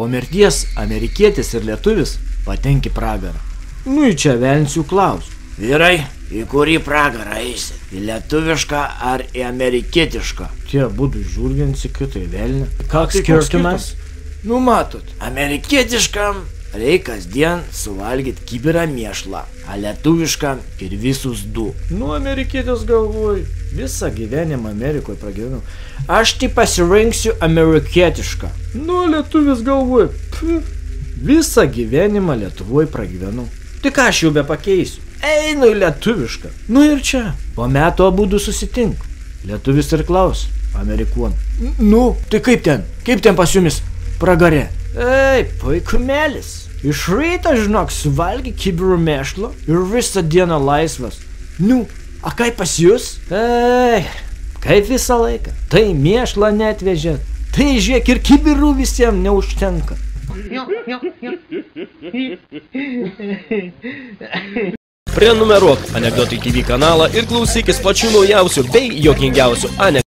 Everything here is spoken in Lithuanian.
Po mirties amerikietis ir lietuvis patenki pragarą. Nu, į čia velnių klaus. Vyrai, į kurį pragarą eisi? Į lietuvišką ar į amerikietišką? Tie būdų žiūrgiansi kitai velnį. Koks skirtumas? Nu matot, amerikietiškam reikia kasdien suvalgyti kibirą mėšlą, o lietuviškam ir visus du. Nu, amerikietis galvoj, visą gyvenimą Amerikoje pragyvenau. Aš tai pasirinksiu amerikietišką. Nu, lietuvis galvoj, visą gyvenimą Lietuvoje pragyvenau. Tai ką aš jau be pakeisiu? Einu į lietuvišką. Nu ir čia. Po metų abudu susitink. Lietuvis ir klaus, amerikuon. Nu, tai kaip ten? Kaip ten pas jumis pragare? Ei, puikumelis. Iš ryto, žinok, suvalgi kibirų mėšlo ir visą dieną laisvas. Nu, a kaip pas jūs? Ei, kaip visą laiką. Tai mėšlą netvežė. Tai žiūrėk, ir kibirų visiems neužtenka. Prenumeruok Anekdotai TV kanalą ir klausykis pačių naujausių bei juokingiausių anekdotų.